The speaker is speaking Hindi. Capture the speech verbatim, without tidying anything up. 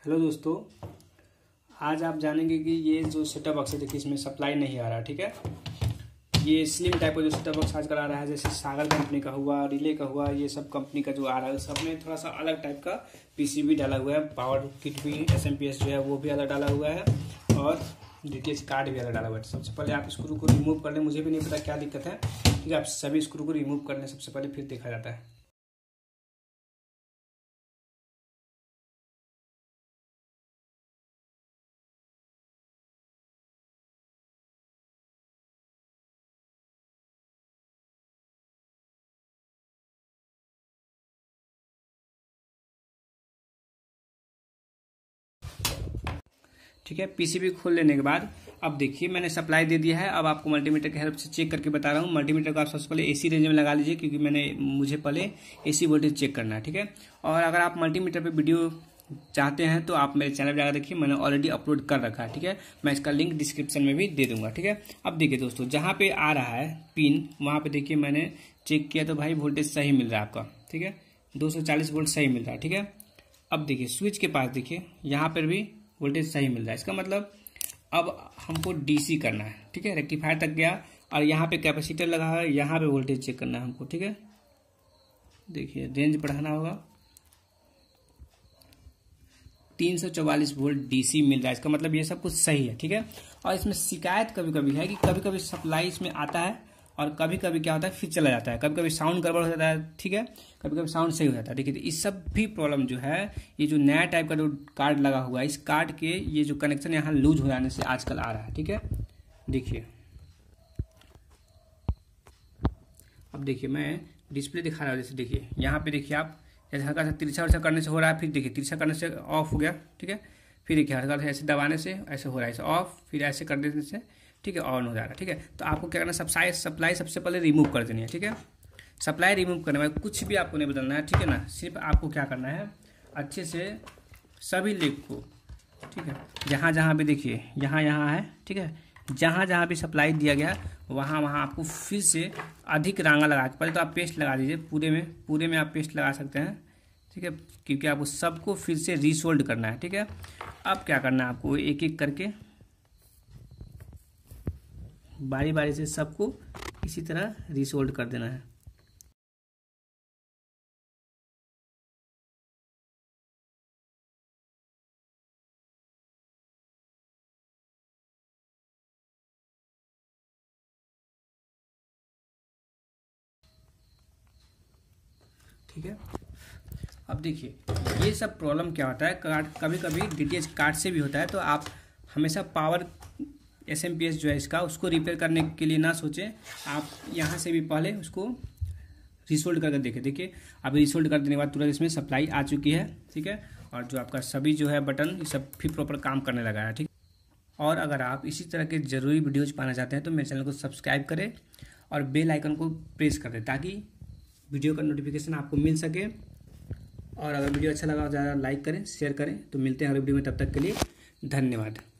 हेलो दोस्तों, आज आप जानेंगे कि ये जो सेटअप बॉक्स है देखिए इसमें सप्लाई नहीं आ रहा। ठीक है, ये स्लिम टाइप का जो सेटअप बॉक्स आजकल आ रहा है, जैसे सागर कंपनी का हुआ, रिले का हुआ, ये सब कंपनी का जो आ रहा है सब में थोड़ा सा अलग टाइप का पीसीबी डाला हुआ है। पावर किट भी एस एम पी एस जो है वो भी अलग डाला हुआ है और डीटीएच कार्ड भी अलग डाला हुआ है। सबसे पहले आप स्क्रू को रिमूव कर लें। मुझे भी नहीं पता क्या दिक्कत है, ठीक है। आप सभी स्क्रू को रिमूव कर लें सबसे पहले, फिर देखा जाता है। ठीक है, पीसीबी खोल लेने के बाद अब देखिए मैंने सप्लाई दे दिया है। अब आपको मल्टीमीटर की हेल्प से चेक करके बता रहा हूँ। मल्टीमीटर को आप सबसे पहले एसी रेंज में लगा लीजिए, क्योंकि मैंने मुझे पहले एसी वोल्टेज चेक करना है। ठीक है, और अगर आप मल्टीमीटर पे वीडियो चाहते हैं तो आप मेरे चैनल पर जाकर देखिए, मैंने ऑलरेडी अपलोड कर रखा है। ठीक है, मैं इसका लिंक डिस्क्रिप्शन में भी दे दूंगा। ठीक है, अब देखिए दोस्तों, जहाँ पे आ रहा है पिन वहाँ पे देखिए मैंने चेक किया तो भाई वोल्टेज सही मिल रहा है आपका। ठीक है, दो सौ चालीस वोल्ट सही मिल रहा है। ठीक है, अब देखिए स्विच के पास देखिए यहाँ पर भी वोल्टेज सही मिल रहा है। इसका मतलब अब हमको डीसी करना है। ठीक है, रेक्टिफायर तक गया और यहाँ पे कैपेसिटर लगा है, यहाँ पे वोल्टेज चेक करना है हमको। ठीक है, देखिए रेंज बढ़ाना होगा, तीन सौ चौवालीस वोल्ट डीसी मिल रहा है। इसका मतलब ये सब कुछ सही है। ठीक है, और इसमें शिकायत कभी कभी है कि कभी कभी सप्लाई इसमें आता है और कभी कभी क्या होता है फिर चला जाता है, कभी कभी साउंड गड़बड़ हो जाता है। ठीक है, कभी कभी साउंड सही हो जाता है। देखिए, तो इस सब भी प्रॉब्लम जो है, ये जो नया टाइप का जो कार्ड लगा हुआ है, इस कार्ड के ये जो कनेक्शन यहाँ लूज हो जाने से आजकल आ रहा है। ठीक है, देखिए अब देखिए मैं डिस्प्ले दिखा रहा हूँ। जैसे देखिए यहाँ पे देखिए आप, जैसे हल्का सा तिरछा उरछा करने से हो रहा है, फिर देखिए तिरछा करने से ऑफ हो गया। ठीक है, फिर देखिए हल्का सा ऐसे दबाने से ऐसे हो रहा है, ऐसे ऑफ, फिर ऐसे कर देने से ठीक है ऑन हो जा रहा है। ठीक है, तो आपको क्या करना है, सप्लाई सप्लाई सबसे पहले रिमूव कर देनी है। ठीक है, सप्लाई रिमूव करने में कुछ भी आपको नहीं बदलना है। ठीक है ना, सिर्फ आपको क्या करना है, अच्छे से सभी लेग को, ठीक है, जहाँ जहाँ भी देखिए यहाँ यहाँ है, ठीक है, जहाँ जहाँ भी सप्लाई दिया गया वहाँ वहाँ आपको फिर से अधिक रांगा लगा के, पहले तो आप पेस्ट लगा दीजिए पूरे में, पूरे में आप पेस्ट लगा सकते हैं। ठीक है, क्योंकि आपको सबको फिर से रीसोल्ड करना है। ठीक है, अब क्या करना है, आपको एक एक करके बारी बारी से सबको इसी तरह रीसोल्ड कर देना है। ठीक है, अब देखिए ये सब प्रॉब्लम क्या होता है, कार्ड कभी कभी डीटीएच कार्ड से भी होता है। तो आप हमेशा power S M P S जो है इसका, उसको रिपेयर करने के लिए ना सोचें, आप यहाँ से भी पहले उसको रिसोल्ड करके देखें। देखिए अभी रिसोल्ड कर देने के बाद तुरंत इसमें सप्लाई आ चुकी है। ठीक है, और जो आपका सभी जो है बटन ये सब भी प्रॉपर काम करने लगा है। ठीक, और अगर आप इसी तरह के ज़रूरी वीडियोज़ पाना चाहते हैं तो मेरे चैनल को सब्सक्राइब करें और बेल आइकन को प्रेस कर दें, ताकि वीडियो का नोटिफिकेशन आपको मिल सके। और अगर वीडियो अच्छा लगा तो ज़्यादा लाइक करें, शेयर करें। तो मिलते हैं अगले वीडियो में, तब तक के लिए धन्यवाद।